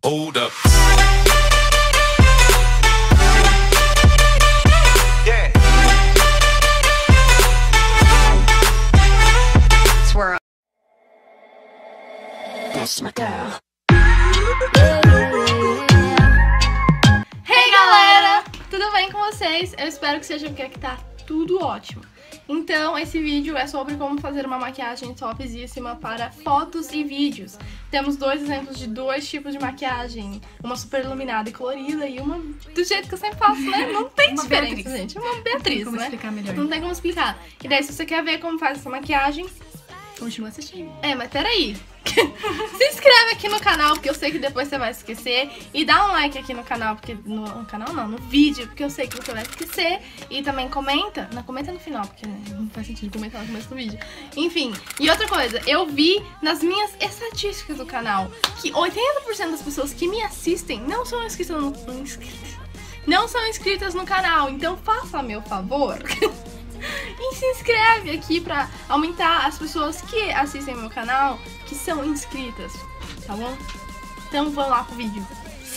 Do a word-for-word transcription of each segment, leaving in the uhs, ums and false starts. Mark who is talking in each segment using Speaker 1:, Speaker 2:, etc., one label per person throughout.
Speaker 1: Hold up.
Speaker 2: Yeah. Swirl. That's my girl.
Speaker 3: Hey galera, tudo bem com vocês? Eu espero que seja porque aqui tá tudo ótimo. Então, esse vídeo é sobre como fazer uma maquiagem topzíssima para fotos e vídeos. Temos dois exemplos de dois tipos de maquiagem. Uma super iluminada e colorida e uma do jeito que eu sempre faço, né? Não tem
Speaker 4: Uma
Speaker 3: diferença,
Speaker 4: Beatriz.
Speaker 3: gente. Uma Beatriz,
Speaker 4: Não tem como
Speaker 3: né?
Speaker 4: explicar melhor.
Speaker 3: Não tem como explicar. E daí, se você quer ver como faz essa maquiagem,
Speaker 4: Continua assistindo.
Speaker 3: é, mas peraí. Se inscreve aqui no canal, porque eu sei que depois você vai esquecer. E dá um like aqui no canal, porque no, no canal não, no vídeo, porque eu sei que você vai esquecer. E também comenta. Não, comenta no final, porque não faz sentido comentar no começo do vídeo. Enfim, e outra coisa, eu vi nas minhas estatísticas do canal que oitenta por cento das pessoas que me assistem não são inscritas no, não são inscritas no canal. Então faça meu favor. E se inscreve aqui pra aumentar as pessoas que assistem meu canal, que são inscritas, tá bom? Então vamos lá pro vídeo.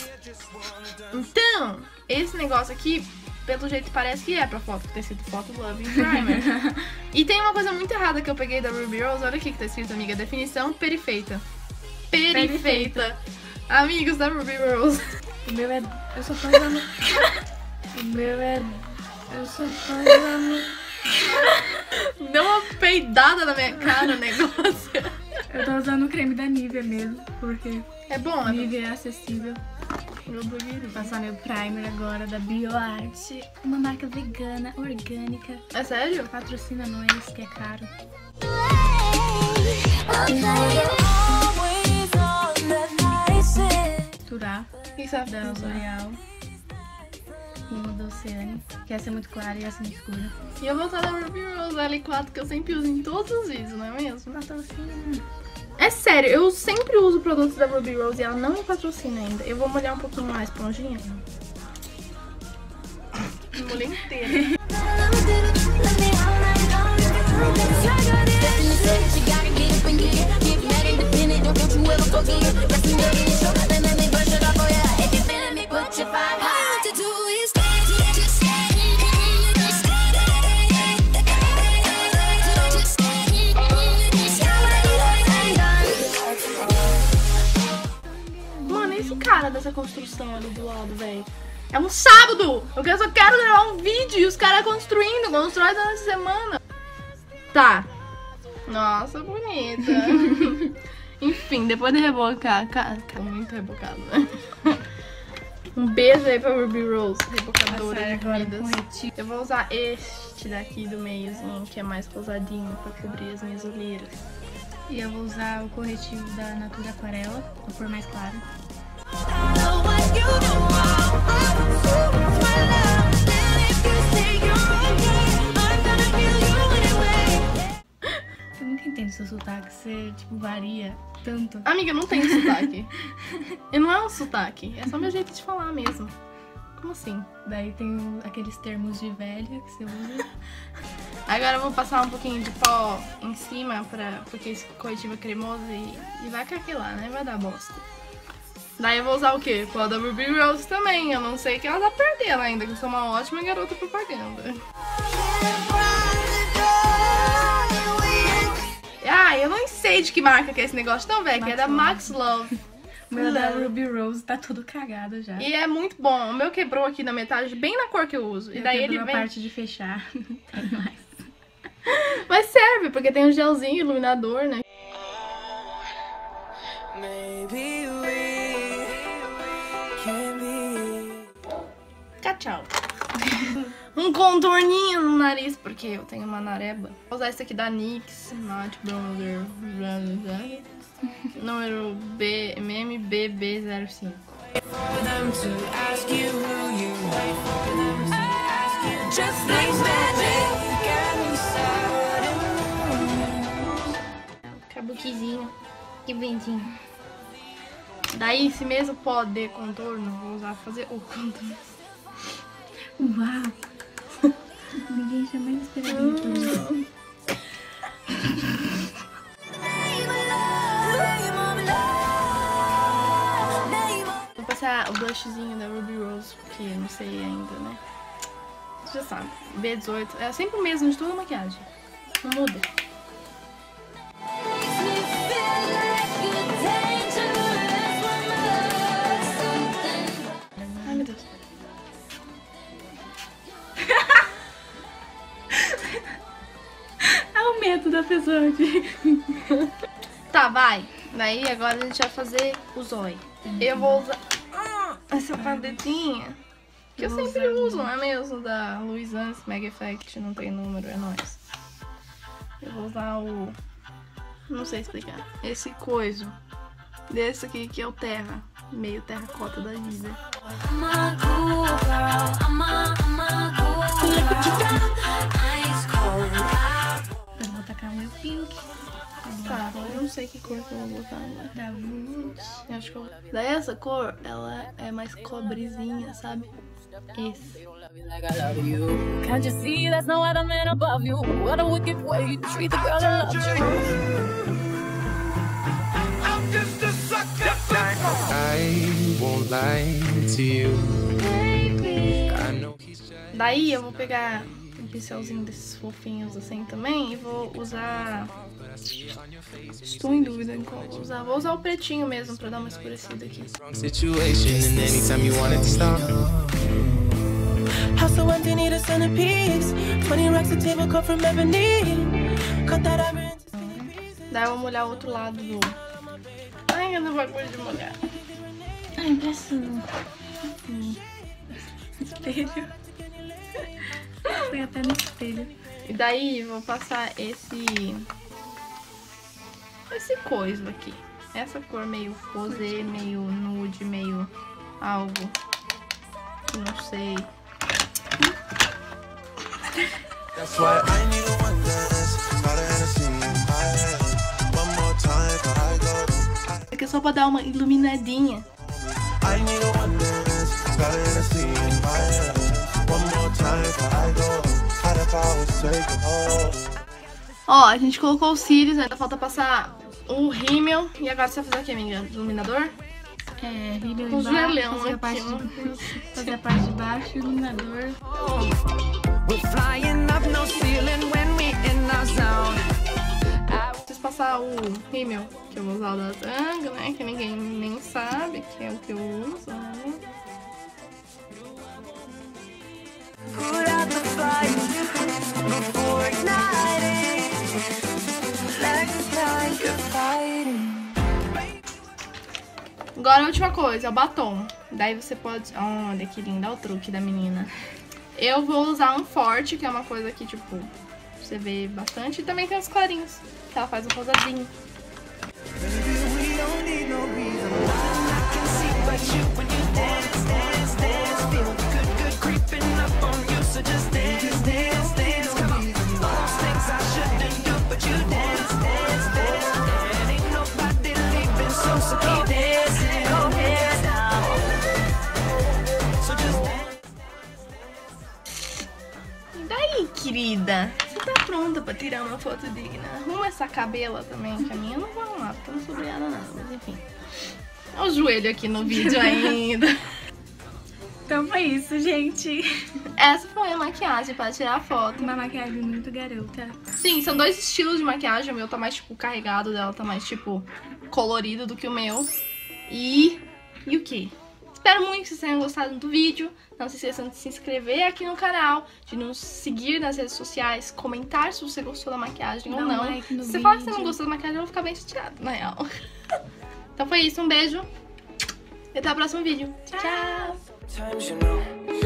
Speaker 3: Então, esse negócio aqui, pelo jeito parece que é pra foto, ter sido foto Love Primer. E tem uma coisa muito errada que eu peguei da Ruby Rose, olha aqui que tá escrito, amiga, definição perifeita. Perifeita. Amigos da Ruby Rose.
Speaker 4: O meu é... Eu só tô usando... O meu é... Eu só tô usando...
Speaker 3: Deu uma peidada na minha cara o negócio.
Speaker 4: Eu tô usando o creme da Nivea mesmo, porque
Speaker 3: É bom, é
Speaker 4: Nivea é acessível.
Speaker 3: meu bonito.
Speaker 4: Vou passar meu primer agora da BioArt, uma marca vegana, orgânica.
Speaker 3: É sério?
Speaker 4: Patrocina nós, que é caro. Misturar
Speaker 3: O que você vai
Speaker 4: da
Speaker 3: usar?
Speaker 4: L'Oreal e uma da Oceane, que essa é muito clara e essa é muito escura.
Speaker 3: E eu vou usar da Ruby Rose L quatro que eu sempre uso em todos os vídeos, não é mesmo?
Speaker 4: Patrocina.
Speaker 3: É sério, eu sempre uso produtos da Ruby Rose e ela não me patrocina ainda. Eu vou molhar um pouquinho mais, esponjinha. Molhei inteira. Mano, esse cara dessa construção ali do lado, velho. É um sábado! Eu só quero gravar um vídeo e os caras construindo, constrói durante a semana. Tá. Nossa, bonita. Enfim, depois de rebocar, cara, cara muito rebocado, né? Um beijo aí pra Ruby Rose, rebocadora
Speaker 4: Passar
Speaker 3: de
Speaker 4: agora
Speaker 3: vidas.
Speaker 4: com retiro.
Speaker 3: Eu vou usar este daqui do meiozinho, que é mais rosadinho, pra cobrir as minhas olheiras.
Speaker 4: E eu vou usar o corretivo da Natura Aquarela, pra cor mais clara. Eu nunca entendo seu sotaque, você tipo varia tanto.
Speaker 3: Amiga, não tem sotaque. E não é um sotaque, é só meu jeito de falar mesmo. Como assim?
Speaker 4: Daí tem o- aqueles termos de velha que você usa.
Speaker 3: Agora eu vou passar um pouquinho de pó em cima, pra, porque esse corretivo é cremoso e, e vai cair lá, né? Vai dar bosta. Daí eu vou usar o quê? Pó da Ruby Rose também. Eu não sei que ela dá pra perder ela ainda, que eu sou uma ótima garota propaganda. Ah, eu não sei de que marca que é esse negócio não, velho, que é da Max Love.
Speaker 4: O meu da
Speaker 3: Love.
Speaker 4: Ruby Rose tá tudo cagado já.
Speaker 3: E é muito bom. O meu quebrou aqui na metade, bem na cor que eu uso. E
Speaker 4: Eu
Speaker 3: daí ele
Speaker 4: quebrou
Speaker 3: vem...
Speaker 4: a parte de fechar. Tem mais.
Speaker 3: Mas serve, porque tem um gelzinho iluminador, né? Tchau. Um contorninho no nariz, porque eu tenho uma nareba. Vou usar esse aqui da NYX Matte Bronzer número B, M M B B zero cinco. Kabukizinho. Que bonitinho. Daí, esse mesmo pó de contorno, vou usar pra fazer o contorno.
Speaker 4: Uau! Ninguém jamais esperaria por isso.
Speaker 3: passar o blushzinho da Ruby Rose, porque não sei ainda, né? Você já sabe, B dezoito é sempre o mesmo de toda a maquiagem. Não muda. Ai, meu Deus. É o medo da pessoa de... Tá, vai. Daí agora a gente vai fazer o zóio. Eu vou usar ah, essa paletinha que eu sempre uso, não é mesmo? Da Louis Vuitton Mega Effect, não tem número, é nóis. Eu vou usar o... não sei explicar. Esse coiso. Desse aqui que é o terra. Meio terracota da vida.
Speaker 4: Eu vou tacar meu pink.
Speaker 3: Tá, eu não sei que cor que eu vou botar agora.
Speaker 4: Da Vult.
Speaker 3: Eu acho que eu... Daí essa cor, ela é mais cobrezinha, sabe? Esse.
Speaker 1: Can't you see there's no other man above you? What a wicked way to treat the girl that loves you.
Speaker 2: I'm just a sucker for
Speaker 5: I won't lie to you. I know he's just
Speaker 3: Daí eu vou pegar um pincelzinho desses fofinhos assim também e vou usar... Estou em dúvida em qual vou usar. Vou usar o pretinho mesmo pra dar uma escurecida aqui.
Speaker 5: wrong situation, and anytime you want it to stop.
Speaker 1: House so empty, need a centerpiece. Twenty racks a table cut from ebony. Cut that iron into skinny pieces.
Speaker 3: Daí eu vou molhar o outro lado do... Ai, eu não vou de molhar.
Speaker 4: Ai, preciso. Espelho. Foi até no espelho.
Speaker 3: E daí vou passar esse... Esse coisa aqui. Essa cor meio rosé, meio nude, meio algo. Não sei.
Speaker 6: That's why I need a one dance. Got a Hennessy in my hand. One more time before I go.
Speaker 3: Aqui é só pra dar uma iluminadinha.
Speaker 6: I need a one dance. Got a Hennessy in my hand. One more time before I go. How the powers take a hold.
Speaker 3: Ó, a gente colocou os cílios, ainda falta passar o rímel. E agora você vai fazer o que, amiga? Iluminador?
Speaker 4: É, rímel
Speaker 3: Um
Speaker 4: embaixo,
Speaker 3: joelhão
Speaker 4: fazer a
Speaker 3: aqui,
Speaker 4: parte
Speaker 3: ó.
Speaker 4: de, fazer a parte de baixo, iluminador.
Speaker 1: We're flying up no ceiling when we in our zone.
Speaker 3: Preciso passar o rímel, que eu vou usar o da Tanga, né? Que ninguém nem sabe que é o que eu uso, né?
Speaker 1: Put out the fire before igniting. Next time you're fighting.
Speaker 3: Agora a última coisa, é o batom. Daí você pode... Olha que lindo, olha o truque da menina. Eu vou usar um forte, que é uma coisa que, tipo, você vê bastante. E também tem os clarinhos, que ela faz um rosadinho.
Speaker 6: We don't need no reason.
Speaker 1: I can see but you when you dance, dance, dance. Feel good, good creeping up on you. So just dance, dance, dance. Come on. All those things I shouldn't do, but you dance, dance, dance. And ain't nobody leaving, so so keep dancing. Go ahead now. So just dance.
Speaker 3: E daí, querida? Você tá pronta pra tirar uma foto digna? Arruma essa cabela também, que a minha eu não vou arrumar, porque eu não sou obrigada nada, mas enfim. Olha o joelho aqui no vídeo ainda.
Speaker 4: Então foi isso, gente.
Speaker 3: Essa foi a maquiagem pra tirar foto.
Speaker 4: Uma maquiagem muito garota.
Speaker 3: Sim, são dois estilos de maquiagem. O meu tá mais, tipo, carregado, dela tá mais, tipo, colorido do que o meu. E... E o quê? Espero muito que vocês tenham gostado do vídeo. Não se esqueçam de se inscrever aqui no canal, de nos seguir nas redes sociais, comentar se você gostou da maquiagem
Speaker 4: Dá
Speaker 3: ou
Speaker 4: um
Speaker 3: não.
Speaker 4: like no
Speaker 3: se você falar que você não
Speaker 4: vídeo.
Speaker 3: gostou da maquiagem, eu vou ficar bem chateada, na real. Então foi isso, um beijo. E até o próximo vídeo. Tchau!
Speaker 1: Times you know